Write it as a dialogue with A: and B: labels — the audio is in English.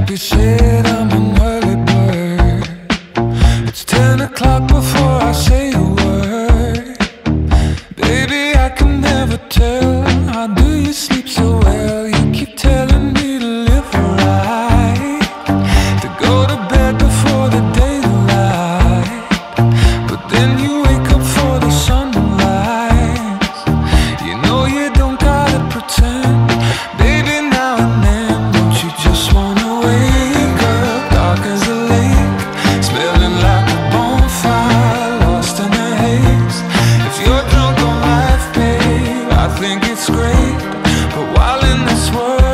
A: be said, I'm an early bird. It's 10 o'clock before I say a word. Baby, I can never tell, how do you sleep so well? You keep telling me to live right, to go to bed before the daylight, but then you wake up for the sunrise. You know you don't gotta pretend, baby, now and then. Don't you just wanna wake up dark as a lake, smelling like a bonfire, lost in the haze? If you're drunk on life, babe, I think it's great, but while in this world